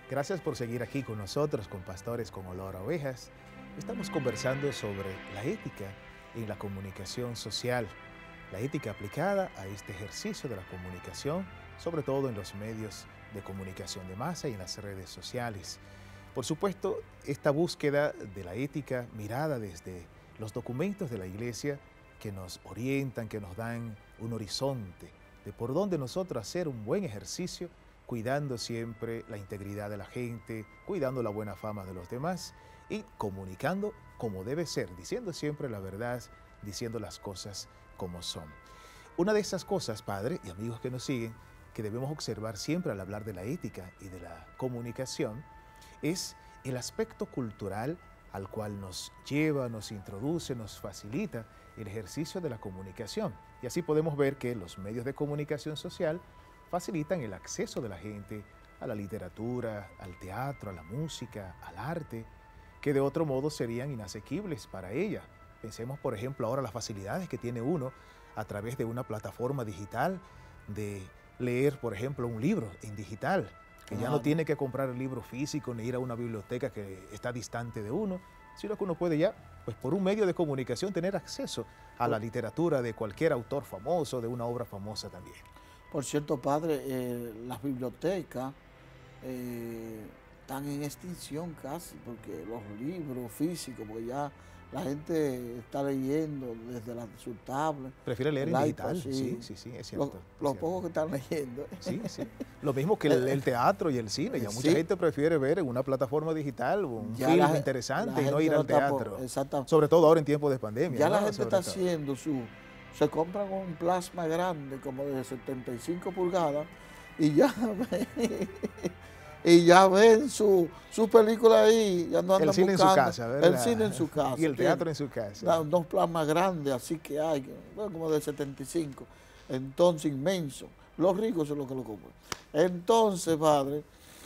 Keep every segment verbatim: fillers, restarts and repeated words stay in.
Gracias por seguir aquí con nosotros, con Pastores con Olor a Ovejas. Estamos conversando sobre la ética en la comunicación social, la ética aplicada a este ejercicio de la comunicación, sobre todo en los medios de comunicación de masa y en las redes sociales. Por supuesto, esta búsqueda de la ética mirada desde los documentos de la Iglesia que nos orientan, que nos dan un horizonte de por dónde nosotros hacer un buen ejercicio, cuidando siempre la integridad de la gente, cuidando la buena fama de los demás y comunicando como debe ser, diciendo siempre la verdad, diciendo las cosas como son. Una de esas cosas, padre y amigos que nos siguen, que debemos observar siempre al hablar de la ética y de la comunicación, es el aspecto cultural al cual nos lleva, nos introduce, nos facilita el ejercicio de la comunicación. Y así podemos ver que los medios de comunicación social facilitan el acceso de la gente a la literatura, al teatro, a la música, al arte, que de otro modo serían inasequibles para ella. Pensemos, por ejemplo, ahora las facilidades que tiene uno a través de una plataforma digital de leer, por ejemplo, un libro en digital, que ya no tiene que comprar el libro físico ni ir a una biblioteca que está distante de uno, sino que uno puede ya, pues por un medio de comunicación, tener acceso a la literatura de cualquier autor famoso, de una obra famosa también. Por cierto, padre, eh, las bibliotecas eh, están en extinción casi, porque los libros físicos, porque ya la gente está leyendo desde la, su tablet. Prefiere leer en digital, sí, sí, sí, sí, es cierto. Los lo pocos que están leyendo. Sí, sí. Lo mismo que el, el teatro y el cine, ya mucha sí. gente prefiere ver en una plataforma digital un ya film la, interesante la y no ir no al teatro. Por, sobre todo ahora en tiempos de pandemia. Ya ¿no? la gente sobre está todo. haciendo su... Se compran un plasma grande, como de setenta y cinco pulgadas, y ya ven, y ya ven su, su película ahí. Ya no andan el cine buscando, en su casa, ¿verdad? El cine en su casa. Y el teatro en su casa. Da, dos plasmas grandes, así que hay, bueno, como de setenta y cinco. Entonces, inmenso. Los ricos son los que lo compran. Entonces, padre,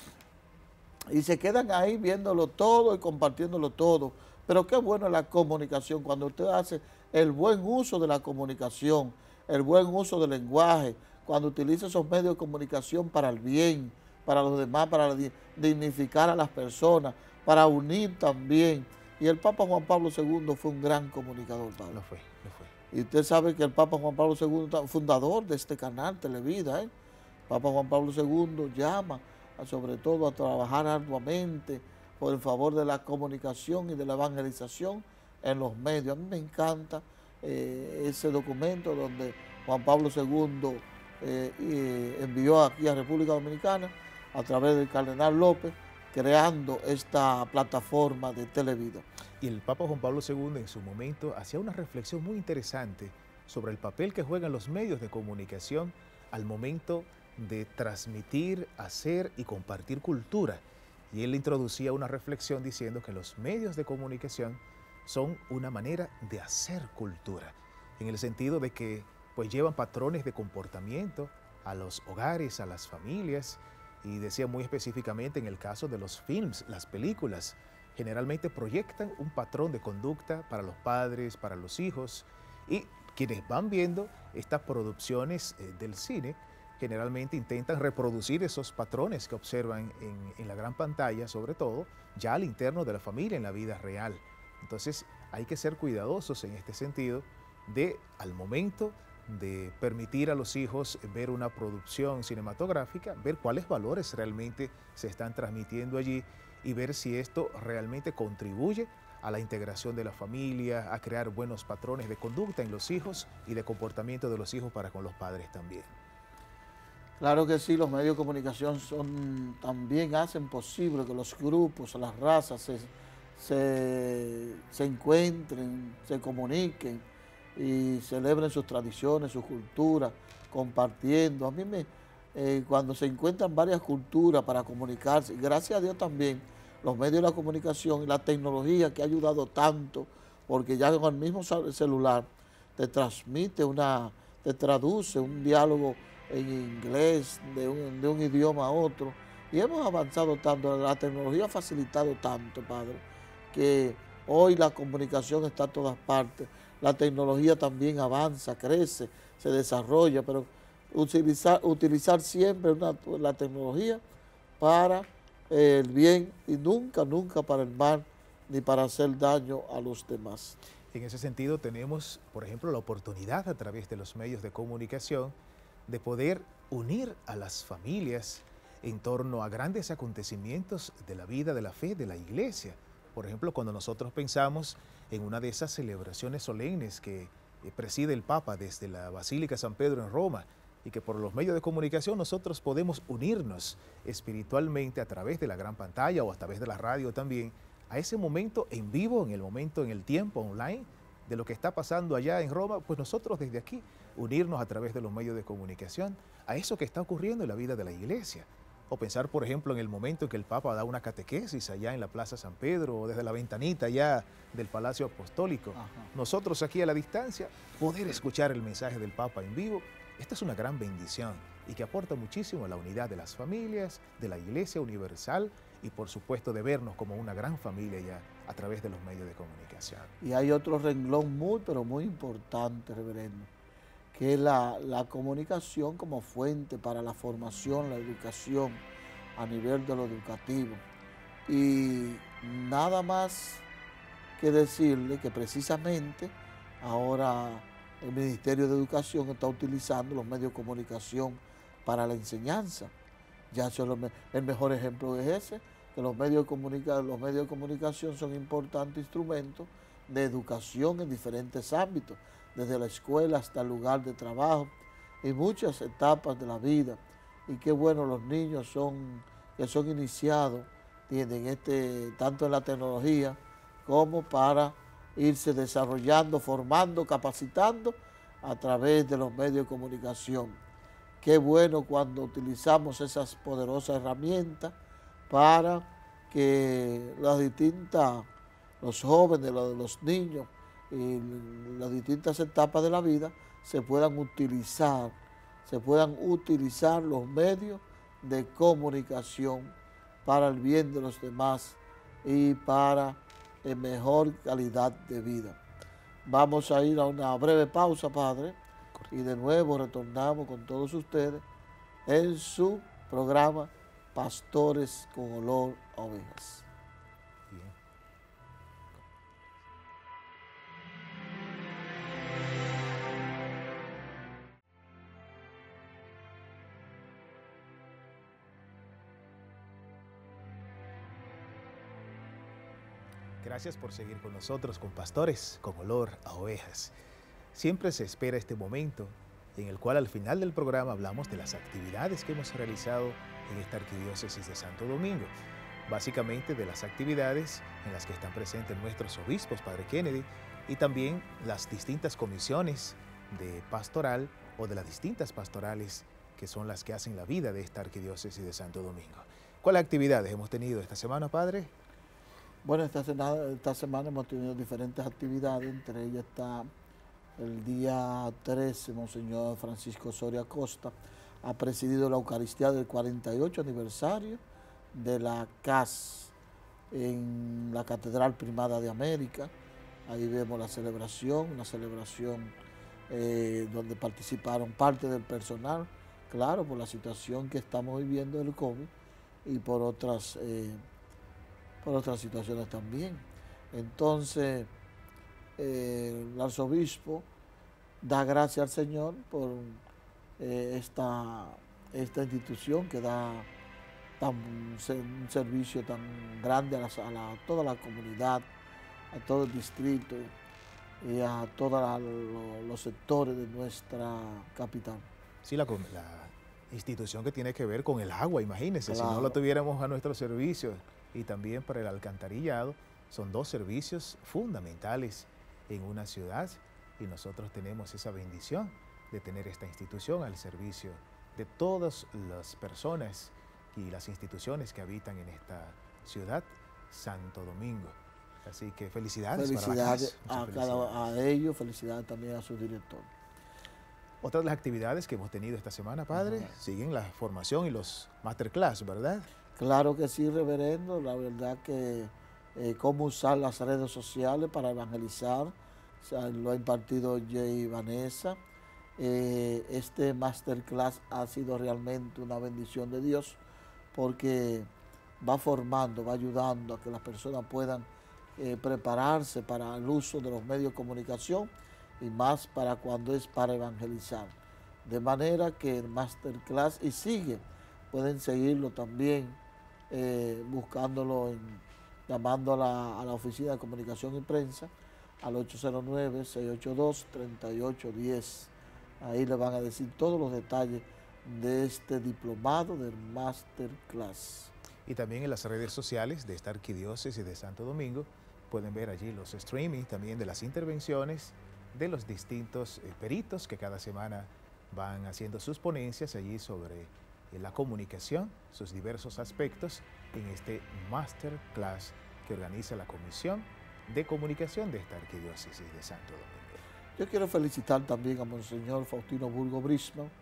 y se quedan ahí viéndolo todo y compartiéndolo todo. Pero qué bueno es la comunicación, cuando usted hace el buen uso de la comunicación, el buen uso del lenguaje, cuando utiliza esos medios de comunicación para el bien, para los demás, para dignificar a las personas, para unir también. Y el Papa Juan Pablo segundo fue un gran comunicador, padre. Lo fue, lo fue. Y usted sabe que el Papa Juan Pablo segundo, fundador de este canal Televida, ¿eh? Papa Juan Pablo segundo llama a, sobre todo a trabajar arduamente por el favor de la comunicación y de la evangelización en los medios. A mí me encanta eh, ese documento donde Juan Pablo segundo eh, eh, envió aquí a República Dominicana a través del Cardenal López, creando esta plataforma de Televida. Y el Papa Juan Pablo segundo en su momento hacía una reflexión muy interesante sobre el papel que juegan los medios de comunicación al momento de transmitir, hacer y compartir cultura. Y él introducía una reflexión diciendo que los medios de comunicación son una manera de hacer cultura, en el sentido de que pues llevan patrones de comportamiento a los hogares, a las familias, y decía muy específicamente en el caso de los films, las películas, generalmente proyectan un patrón de conducta para los padres, para los hijos, y quienes van viendo estas producciones eh, del cine, generalmente intentan reproducir esos patrones que observan en, en la gran pantalla, sobre todo, ya al interno de la familia, en la vida real. Entonces, hay que ser cuidadosos en este sentido de, al momento de permitir a los hijos ver una producción cinematográfica, ver cuáles valores realmente se están transmitiendo allí y ver si esto realmente contribuye a la integración de la familia, a crear buenos patrones de conducta en los hijos y de comportamiento de los hijos para con los padres también. Claro que sí, los medios de comunicación son, también hacen posible que los grupos, las razas se, se, se encuentren, se comuniquen y celebren sus tradiciones, su cultura, compartiendo. A mí me, eh, cuando se encuentran varias culturas para comunicarse, y gracias a Dios también, los medios de la comunicación y la tecnología que ha ayudado tanto, porque ya con el mismo celular te transmite una, te traduce un diálogo en inglés, de un, de un idioma a otro, y hemos avanzado tanto, la tecnología ha facilitado tanto, padre, que hoy la comunicación está a todas partes, la tecnología también avanza, crece, se desarrolla, pero utilizar, utilizar siempre una, la tecnología para el bien y nunca, nunca para el mal ni para hacer daño a los demás. En ese sentido tenemos, por ejemplo, la oportunidad a través de los medios de comunicación de poder unir a las familias en torno a grandes acontecimientos de la vida, de la fe, de la iglesia. Por ejemplo, cuando nosotros pensamos en una de esas celebraciones solemnes que preside el Papa desde la Basílica San Pedro en Roma, y que por los medios de comunicación nosotros podemos unirnos espiritualmente a través de la gran pantalla o a través de la radio también, a ese momento en vivo, en el momento, en el tiempo online de lo que está pasando allá en Roma, pues nosotros desde aquí unirnos a través de los medios de comunicación a eso que está ocurriendo en la vida de la iglesia. O pensar, por ejemplo, en el momento en que el Papa da una catequesis allá en la Plaza San Pedro o desde la ventanita ya del Palacio Apostólico. Ajá. Nosotros aquí a la distancia, poder escuchar el mensaje del Papa en vivo, esta es una gran bendición y que aporta muchísimo a la unidad de las familias, de la Iglesia Universal y por supuesto de vernos como una gran familia ya a través de los medios de comunicación. Y hay otro renglón muy, pero muy importante, reverendo, que es la, la comunicación como fuente para la formación, la educación a nivel de lo educativo. Y nada más que decirle que precisamente ahora el Ministerio de Educación está utilizando los medios de comunicación para la enseñanza. Ya eso es el mejor ejemplo es ese, que los medios de comunica, los medios de comunicación son importantes instrumentos de educación en diferentes ámbitos, desde la escuela hasta el lugar de trabajo, y muchas etapas de la vida. Y qué bueno los niños son, que son iniciados, tienen este, tanto en la tecnología como para irse desarrollando, formando, capacitando a través de los medios de comunicación. Qué bueno cuando utilizamos esas poderosas herramientas para que las distintas, los jóvenes, los, los niños, y las distintas etapas de la vida se puedan utilizar, se puedan utilizar los medios de comunicación para el bien de los demás y para eh, mejor calidad de vida. Vamos a ir a una breve pausa, Padre, y de nuevo retornamos con todos ustedes en su programa Pastores con Olor a Ovejas. Bien. Gracias por seguir con nosotros, con Pastores con Olor a Ovejas. Siempre se espera este momento en el cual al final del programa hablamos de las actividades que hemos realizado en esta Arquidiócesis de Santo Domingo. Básicamente de las actividades en las que están presentes nuestros obispos, Padre Kennedy, y también las distintas comisiones de pastoral o de las distintas pastorales que son las que hacen la vida de esta Arquidiócesis de Santo Domingo. ¿Cuáles actividades hemos tenido esta semana, Padre? Bueno, esta semana, esta semana hemos tenido diferentes actividades, entre ellas está el día trece, Monseñor Francisco Soria Costa ha presidido la Eucaristía del cuarenta y ocho aniversario de la C A S en la Catedral Primada de América. Ahí vemos la celebración, una celebración eh, donde participaron parte del personal, claro, por la situación que estamos viviendo del COVID y por otras, eh, por otras situaciones también. Entonces, eh, el arzobispo da gracias al Señor por eh, esta, esta institución que da tan, un servicio tan grande a, la, a, la, a toda la comunidad, a todo el distrito y a todos lo, los sectores de nuestra capital. Sí, la, la institución que tiene que ver con el agua, imagínense, claro. Si no lo tuviéramos a nuestro servicio, y también para el alcantarillado, son dos servicios fundamentales en una ciudad y nosotros tenemos esa bendición de tener esta institución al servicio de todas las personas y las instituciones que habitan en esta ciudad, Santo Domingo. Así que felicidades, felicidades para a, cada, a ellos, felicidades también a su director. Otras de las actividades que hemos tenido esta semana, Padre, uh-huh. siguen la formación y los masterclass, ¿verdad? Claro que sí, reverendo, la verdad que eh, cómo usar las redes sociales para evangelizar, o sea, lo ha impartido Jay Vanessa. Eh, este masterclass ha sido realmente una bendición de Dios porque va formando, va ayudando a que las personas puedan eh, prepararse para el uso de los medios de comunicación y más para cuando es para evangelizar. De manera que el Masterclass y sigue, pueden seguirlo también eh, buscándolo, en, llamando a la, a la Oficina de Comunicación y Prensa al ocho cero nueve, seis ocho dos, tres ocho uno cero. Ahí le van a decir todos los detalles de este diplomado del Masterclass. Y también en las redes sociales de esta Arquidiócesis de Santo Domingo pueden ver allí los streamings también de las intervenciones de los distintos eh, peritos que cada semana van haciendo sus ponencias allí sobre eh, la comunicación, sus diversos aspectos en este Masterclass que organiza la Comisión de Comunicación de esta Arquidiócesis de Santo Domingo. Yo quiero felicitar también a Monseñor Faustino Burgos Brisman,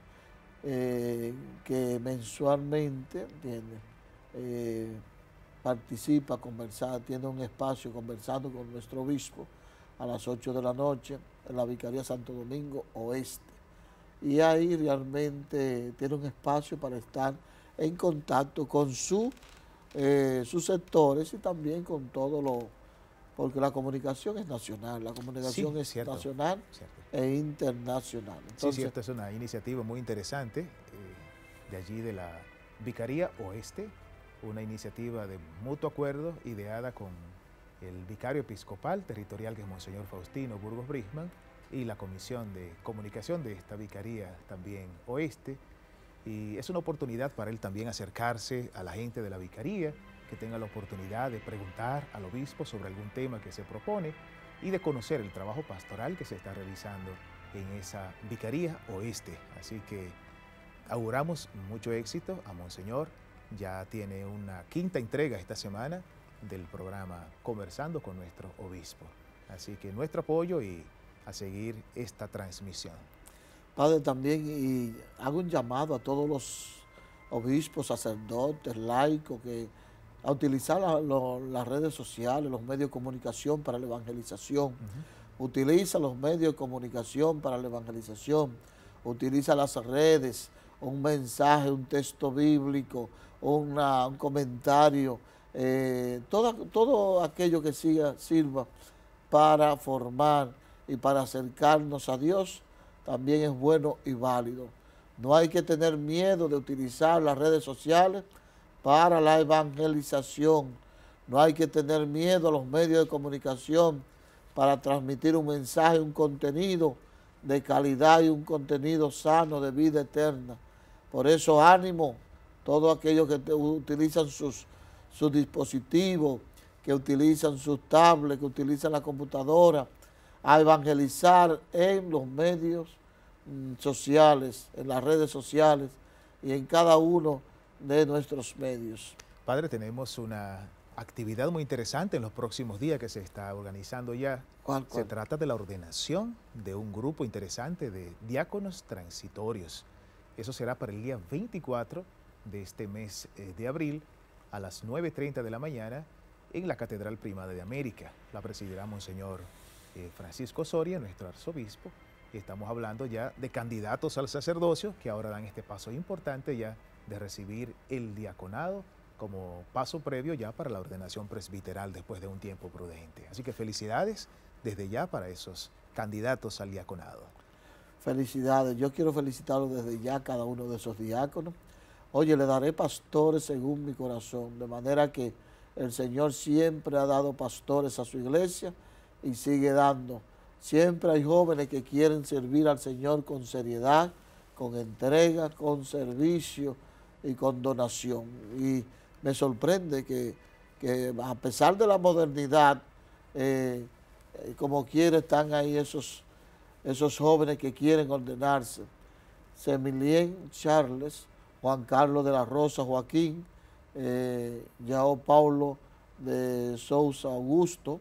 eh, que mensualmente, ¿entiendes? Eh, participa, conversa, tiene un espacio conversando con nuestro obispo a las ocho de la noche en la Vicaría Santo Domingo Oeste. Y ahí realmente tiene un espacio para estar en contacto con su, eh, sus sectores y también con todo lo, porque la comunicación es nacional, la comunicación sí, es cierto, nacional cierto. e internacional. Entonces, sí, cierto, es una iniciativa muy interesante eh, de allí de la Vicaría Oeste, una iniciativa de mutuo acuerdo ideada con el vicario episcopal territorial que es Monseñor Faustino Burgos Brisman y la Comisión de Comunicación de esta Vicaría también Oeste, y es una oportunidad para él también acercarse a la gente de la Vicaría, que tenga la oportunidad de preguntar al obispo sobre algún tema que se propone y de conocer el trabajo pastoral que se está realizando en esa Vicaría Oeste. Así que auguramos mucho éxito a Monseñor. Ya tiene una quinta entrega esta semana del programa Conversando con nuestro obispo. Así que nuestro apoyo y a seguir esta transmisión. Padre, también y hago un llamado a todos los obispos, sacerdotes, laicos, que a utilizar la, lo, las redes sociales, los medios de comunicación para la evangelización. Uh-huh. Utiliza los medios de comunicación para la evangelización. Utiliza las redes, un mensaje, un texto bíblico, una, un comentario, eh, todo, todo aquello que siga, sirva para formar y para acercarnos a Dios, también es bueno y válido. No hay que tener miedo de utilizar las redes sociales para la evangelización. No hay que tener miedo a los medios de comunicación para transmitir un mensaje, un contenido de calidad y un contenido sano de vida eterna. Por eso ánimo, todos aquellos que te, utilizan sus, sus dispositivos, que utilizan sus tablets, que utilizan la computadora, a evangelizar en los medios mm, sociales, en las redes sociales y en cada uno de nuestros medios. Padre, tenemos una actividad muy interesante en los próximos días que se está organizando ya. ¿Cuál, cuál? Se trata de la ordenación de un grupo interesante de diáconos transitorios. Eso será para el día veinticuatro de este mes eh, de abril a las nueve y treinta de la mañana en la Catedral Primada de América. La presidirá Monseñor eh, Francisco Soria, nuestro arzobispo, y estamos hablando ya de candidatos al sacerdocio que ahora dan este paso importante ya de recibir el diaconado como paso previo ya para la ordenación presbiteral después de un tiempo prudente. Así que felicidades desde ya para esos candidatos al diaconado. Felicidades, yo quiero felicitarlos desde ya a cada uno de esos diáconos. Oye, le daré pastores según mi corazón, de manera que el Señor siempre ha dado pastores a su iglesia y sigue dando. Siempre hay jóvenes que quieren servir al Señor con seriedad, con entrega, con servicio y con donación. Y me sorprende que, que a pesar de la modernidad, eh, como quiera están ahí esos, esos jóvenes que quieren ordenarse. Semilien Charles, Juan Carlos de la Rosa Joaquín, eh, Yao Paulo de Sousa Augusto,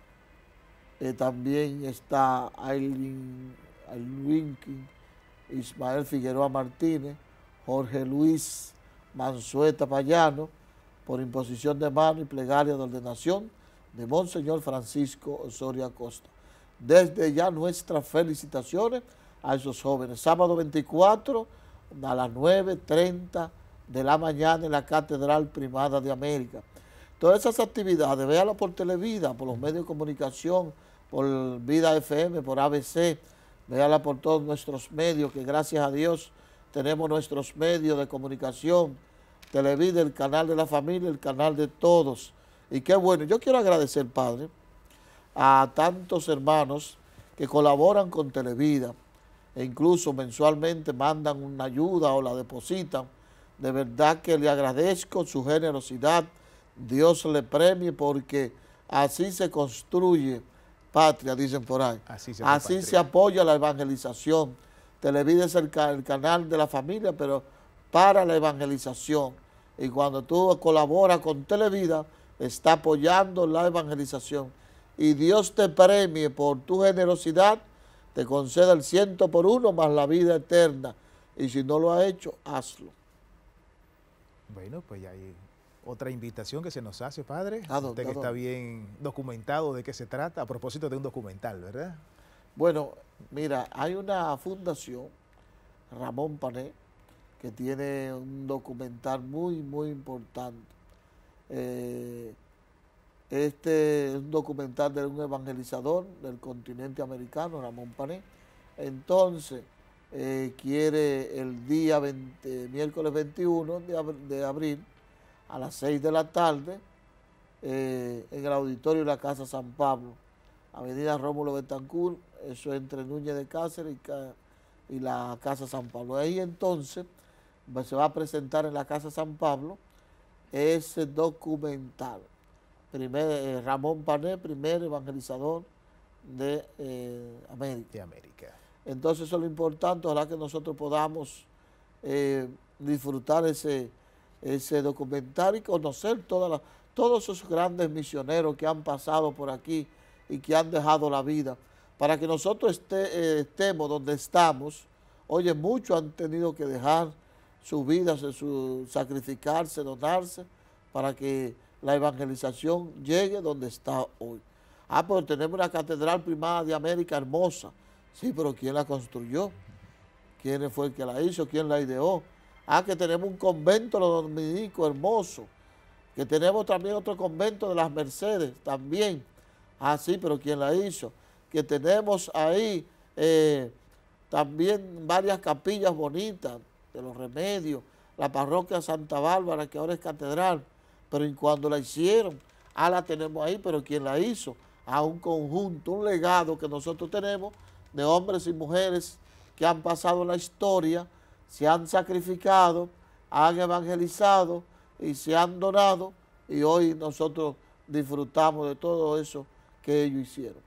eh, también está Aileen Winkin, Ismael Figueroa Martínez, Jorge Luis Mansueta Payano, por imposición de mano y plegaria de ordenación de Monseñor Francisco Osorio Acosta. Desde ya nuestras felicitaciones a esos jóvenes. Sábado veinticuatro a las nueve y treinta de la mañana en la Catedral Primada de América. Todas esas actividades, véalo por Televida, por los medios de comunicación, por Vida F M, por A B C, véala por todos nuestros medios, que gracias a Dios tenemos nuestros medios de comunicación, Televida, el canal de la familia, el canal de todos. Y qué bueno, yo quiero agradecer, Padre, a tantos hermanos que colaboran con Televida e incluso mensualmente mandan una ayuda o la depositan. De verdad que le agradezco su generosidad. Dios le premie, porque así se construye patria, dicen por ahí. Así se, así se apoya la evangelización. Televida es el, el canal de la familia, pero para la evangelización. Y cuando tú colaboras con Televida, está apoyando la evangelización. Y Dios te premie por tu generosidad, te conceda el ciento por uno más la vida eterna. Y si no lo ha hecho, hazlo. Bueno, pues ya hay otra invitación que se nos hace, Padre. ¿A dónde, Usted que a está bien documentado de qué se trata, a propósito de un documental, ¿verdad? Bueno, mira, hay una fundación, Ramón Pané, que tiene un documental muy, muy importante. Eh, este es un documental de un evangelizador del continente americano, Ramón Pané. Entonces, eh, quiere el día veinte, miércoles veintiuno de, abr de abril, a las seis de la tarde, eh, en el auditorio de la Casa San Pablo, avenida Rómulo Betancourt, eso entre Núñez de Cáceres y, y la Casa San Pablo. Ahí entonces se va a presentar en la Casa San Pablo ese documental. Primer, eh, Ramón Pané, primer evangelizador de eh, América. De América. Entonces eso es lo importante, ojalá que nosotros podamos eh, disfrutar ese, ese documental y conocer toda la, todos esos grandes misioneros que han pasado por aquí y que han dejado la vida, para que nosotros esté, eh, estemos donde estamos. Oye, muchos han tenido que dejar sus vidas, su, sacrificarse, donarse, para que la evangelización llegue donde está hoy. Ah, pero tenemos una Catedral Primada de América hermosa. Sí, pero ¿quién la construyó? ¿Quién fue el que la hizo? ¿Quién la ideó? Ah, que tenemos un convento de los dominicos hermoso, que tenemos también otro convento de las Mercedes también. Ah, sí, pero ¿quién la hizo? Que tenemos ahí eh, también varias capillas bonitas de los Remedios, la parroquia Santa Bárbara, que ahora es catedral, pero en cuando la hicieron, ah, la tenemos ahí, pero ¿quién la hizo? A un conjunto, un legado que nosotros tenemos de hombres y mujeres que han pasado la historia, se han sacrificado, han evangelizado y se han donado, y hoy nosotros disfrutamos de todo eso que ellos hicieron.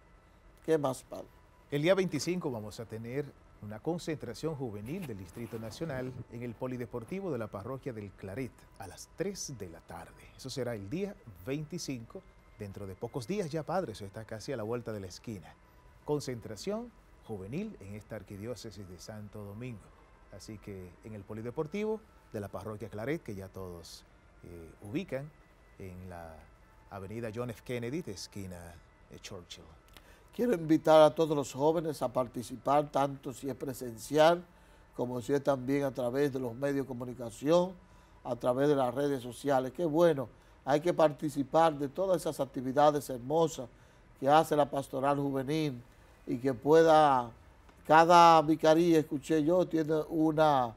¿Qué más, Padre? El día veinticinco vamos a tener una concentración juvenil del Distrito Nacional en el Polideportivo de la Parroquia del Claret a las tres de la tarde. Eso será el día veinticinco, dentro de pocos días ya, Padre, eso está casi a la vuelta de la esquina. Concentración juvenil en esta arquidiócesis de Santo Domingo. Así que en el Polideportivo de la Parroquia Claret, que ya todos eh, ubican en la avenida John F. Kennedy, de esquina de Churchill. Quiero invitar a todos los jóvenes a participar, tanto si es presencial, como si es también a través de los medios de comunicación, a través de las redes sociales. Qué bueno, hay que participar de todas esas actividades hermosas que hace la Pastoral Juvenil y que pueda, cada vicaría, escuché yo, tiene una,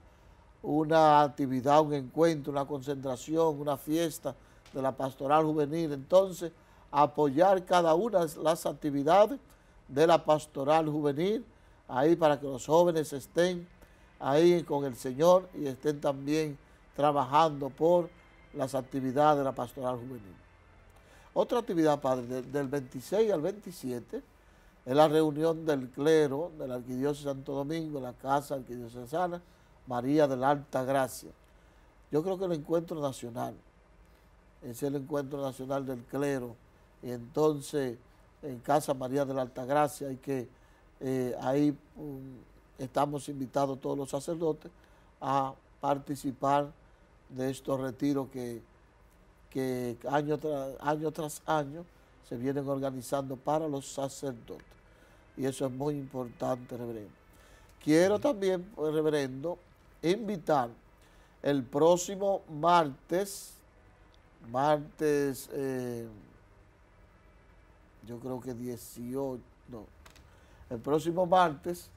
una actividad, un encuentro, una concentración, una fiesta de la Pastoral Juvenil. Entonces, apoyar cada una de las actividades de la Pastoral Juvenil, ahí para que los jóvenes estén ahí con el Señor y estén también trabajando por las actividades de la Pastoral Juvenil. Otra actividad, Padre, de, del veintiséis al veintisiete, es la reunión del clero de la Arquidiócesis de Santo Domingo, en la Casa Arquidiocesana María de la Alta Gracia. Yo creo que el encuentro nacional, es el encuentro nacional del clero, y entonces en Casa María de la Alta Gracia hay que, eh, ahí um, estamos invitados todos los sacerdotes a participar de estos retiros que, que año, tra, año tras año se vienen organizando para los sacerdotes. Y eso es muy importante, reverendo. Quiero también, reverendo, invitar el próximo martes, martes, eh, yo creo que dieciocho, no, el próximo martes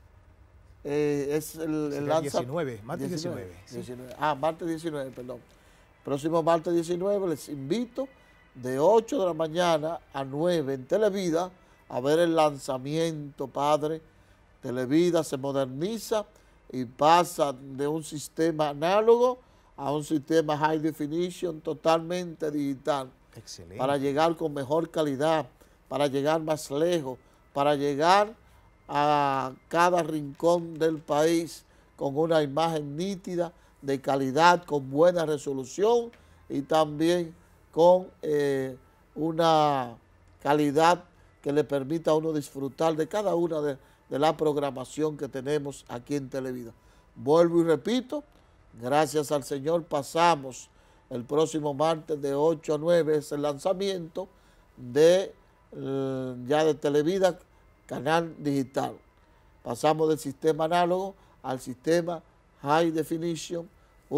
eh, es el, el lanza, diecinueve, martes diecinueve. diecinueve, diecinueve, sí. Ah, martes diecinueve, perdón. Próximo martes diecinueve les invito de ocho de la mañana a nueve en Televida a ver el lanzamiento, padre. Televida se moderniza y pasa de un sistema análogo a un sistema high definition totalmente digital. Excelente. Para llegar con mejor calidad, para llegar más lejos, para llegar a cada rincón del país con una imagen nítida, de calidad, con buena resolución y también con eh, una calidad que le permita a uno disfrutar de cada una de, de la programación que tenemos aquí en Televida. Vuelvo y repito, gracias al Señor pasamos el próximo martes de ocho a nueve, es el lanzamiento de eh, ya de Televida, canal digital. Pasamos del sistema análogo al sistema High Definition,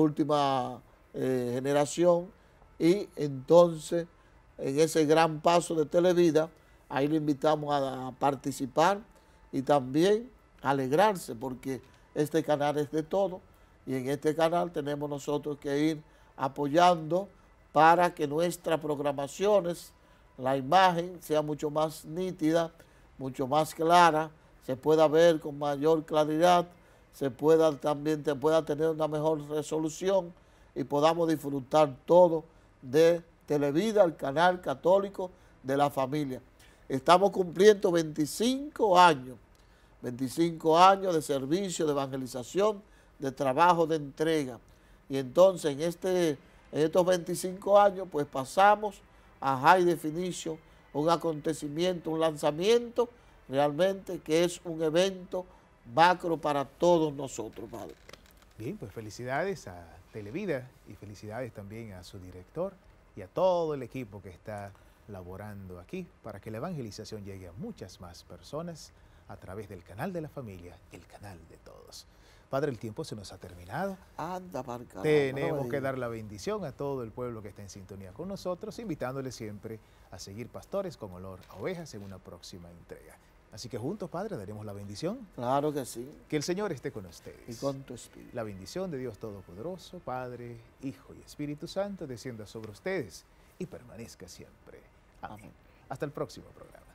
última eh, generación, y entonces en ese gran paso de Televida, ahí le invitamos a, a participar y también a alegrarse, porque este canal es de todo y en este canal tenemos nosotros que ir apoyando para que nuestras programaciones, la imagen sea mucho más nítida, mucho más clara, se pueda ver con mayor claridad, se pueda también te pueda tener una mejor resolución y podamos disfrutar todo de Televida, el canal católico de la familia. Estamos cumpliendo veinticinco años, veinticinco años de servicio, de evangelización, de trabajo, de entrega. Y entonces en, este, en estos veinticinco años pues pasamos a High Definition, un acontecimiento, un lanzamiento realmente que es un evento macro para todos nosotros, padre. Bien, pues felicidades a Televida y felicidades también a su director y a todo el equipo que está laborando aquí para que la evangelización llegue a muchas más personas a través del canal de la familia, el canal de todos. Padre, el tiempo se nos ha terminado. Anda, marca. Tenemos que dar la bendición a todo el pueblo que está en sintonía con nosotros, invitándole siempre a seguir Pastores con Olor a Ovejas en una próxima entrega. Así que juntos, Padre, daremos la bendición. Claro que sí. Que el Señor esté con ustedes. Y con tu espíritu. La bendición de Dios Todopoderoso, Padre, Hijo y Espíritu Santo, descienda sobre ustedes y permanezca siempre. Amén. Amén. Hasta el próximo programa.